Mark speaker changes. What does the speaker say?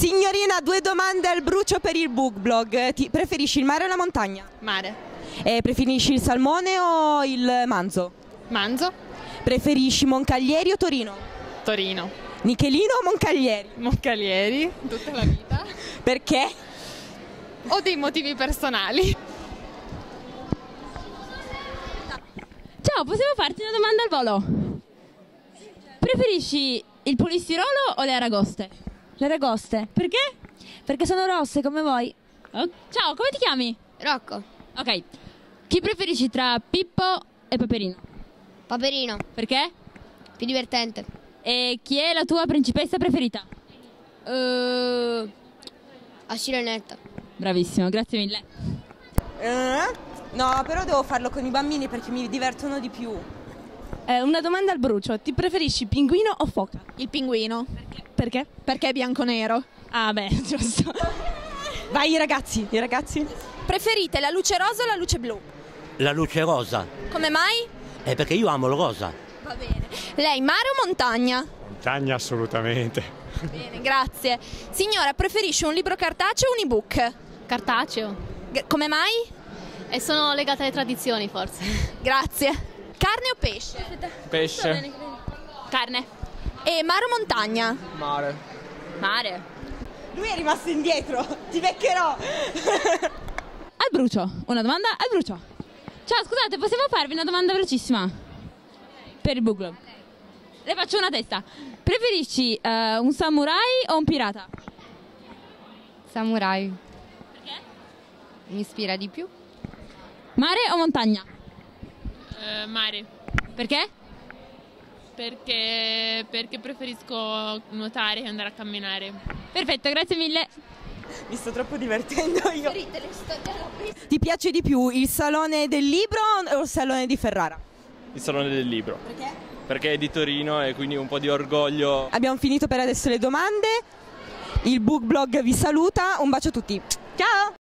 Speaker 1: Signorina, 2 domande al brucio per il book blog. Preferisci il mare o la montagna?
Speaker 2: Mare.
Speaker 1: Preferisci il salmone o il manzo?
Speaker 2: Manzo.
Speaker 1: Preferisci Moncaglieri o Torino?
Speaker 2: Torino.
Speaker 1: Michelino o Moncaglieri?
Speaker 2: Moncalieri. Tutta la vita.
Speaker 1: Perché?
Speaker 2: Ho dei motivi personali.
Speaker 3: Ciao, possiamo farti una domanda al volo? Preferisci il polistirolo o le aragoste?
Speaker 4: Le aragoste.
Speaker 3: Perché?
Speaker 4: Perché sono rosse come voi.
Speaker 3: Oh, ciao, come ti chiami?
Speaker 5: Rocco.
Speaker 3: Ok. Chi preferisci tra Pippo e Paperino?
Speaker 5: Paperino.
Speaker 3: Perché?
Speaker 5: Più divertente.
Speaker 3: E chi è la tua principessa preferita?
Speaker 5: A Sirenetta.
Speaker 3: Bravissimo, grazie mille.
Speaker 1: No, però devo farlo con i bambini perché mi divertono di più.
Speaker 4: Una domanda al brucio. Ti preferisci pinguino o foca?
Speaker 2: Il pinguino.
Speaker 4: Perché?
Speaker 2: Perché è bianco-nero.
Speaker 3: Ah beh, giusto.
Speaker 1: Vai i ragazzi.
Speaker 6: Preferite la luce rosa o la luce blu?
Speaker 7: La luce rosa.
Speaker 6: Come mai?
Speaker 7: È perché io amo il rosa.
Speaker 6: Va bene. Lei mare o montagna?
Speaker 8: Montagna assolutamente.
Speaker 6: Bene, grazie. Signora, preferisce un libro cartaceo o un ebook?
Speaker 9: Cartaceo.
Speaker 6: Come mai?
Speaker 9: E sono legate alle tradizioni, forse.
Speaker 6: Grazie. Carne o pesce?
Speaker 8: Pesce.
Speaker 3: Carne.
Speaker 6: E mare o montagna?
Speaker 8: Mare.
Speaker 3: Mare.
Speaker 1: Lui è rimasto indietro. Ti beccherò.
Speaker 3: Al brucio. Una domanda al brucio. Ciao, scusate, possiamo farvi una domanda velocissima? Per il book club. Le faccio una testa. Preferisci un samurai o un pirata?
Speaker 5: Samurai.
Speaker 3: Perché?
Speaker 5: Mi ispira di più.
Speaker 3: Mare o montagna?
Speaker 2: Mare.
Speaker 3: Perché?
Speaker 2: Perché preferisco nuotare che andare a camminare.
Speaker 3: Perfetto, grazie mille.
Speaker 1: Mi sto troppo divertendo io. Ti piace di più il salone del libro o il salone di Ferrara?
Speaker 8: Il salone del libro.
Speaker 1: Perché?
Speaker 8: Perché è di Torino e quindi un po' di orgoglio.
Speaker 1: Abbiamo finito per adesso le domande. Il book blog vi saluta. Un bacio a tutti. Ciao!